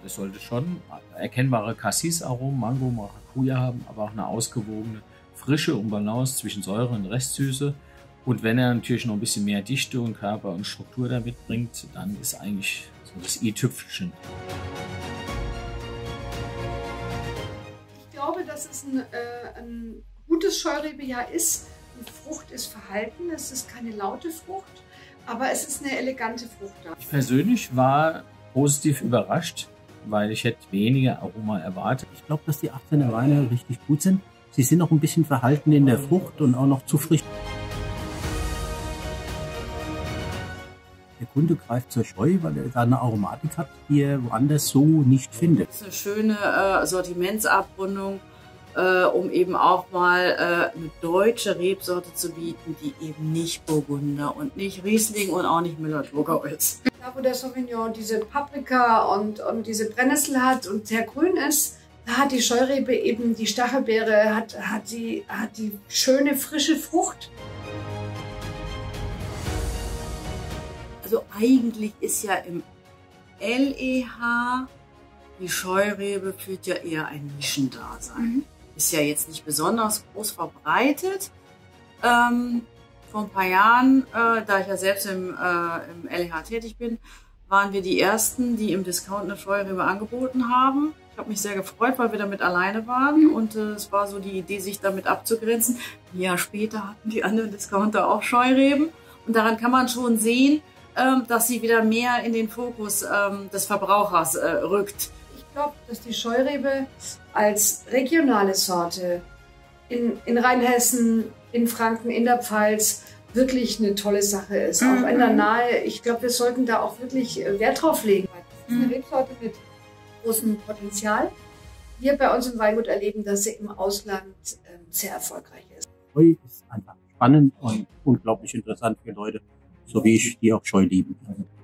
Es sollte schon erkennbare Cassis-Aromen, Mango, Maracuja haben, aber auch eine ausgewogene Frische und Balance zwischen Säure und Restsüße. Und wenn er natürlich noch ein bisschen mehr Dichte und Körper und Struktur da mitbringt, dann ist eigentlich so das i-Tüpfelchen. Ich glaube, dass es ein gutes Scheurebe ist. Die Frucht ist verhalten, es ist keine laute Frucht, aber es ist eine elegante Frucht da. Ich persönlich war positiv überrascht, weil ich hätte weniger Aroma erwartet. Ich glaube, dass die 18er Weine richtig gut sind. Sie sind noch ein bisschen verhalten in der Frucht und auch noch zu frisch. Der Kunde greift zur Scheu, weil er da eine Aromatik hat, die er woanders so nicht findet. Das ist eine schöne Sortimentsabrundung, um eben auch mal eine deutsche Rebsorte zu bieten, die eben nicht Burgunder und nicht Riesling und auch nicht Müller-Thurgau ist. Da, wo der Sauvignon diese Paprika und diese Brennnessel hat und sehr grün ist, da hat die Scheurebe eben die Stachelbeere, hat die schöne frische Frucht. Also eigentlich ist ja im LEH die Scheurebe führt ja eher ein Nischendasein. Ist ja jetzt nicht besonders groß verbreitet. Vor ein paar Jahren, da ich ja selbst im LEH tätig bin, waren wir die Ersten, die im Discount eine Scheurebe angeboten haben. Ich habe mich sehr gefreut, weil wir damit alleine waren und es war so die Idee, sich damit abzugrenzen. Ein Jahr später hatten die anderen Discounter auch Scheureben und daran kann man schon sehen, dass sie wieder mehr in den Fokus des Verbrauchers rückt. Ich glaube, dass die Scheurebe als regionale Sorte in Rheinhessen, in Franken, in der Pfalz wirklich eine tolle Sache ist. Auch in der Nahe. Ich glaube, wir sollten da auch wirklich Wert drauf legen. Das ist eine Rebsorte mit großem Potenzial. Wir bei uns im Weingut erleben, dass sie im Ausland sehr erfolgreich ist. Scheu ist einfach spannend und unglaublich interessant für Leute, so wie ich, die auch Scheu lieben.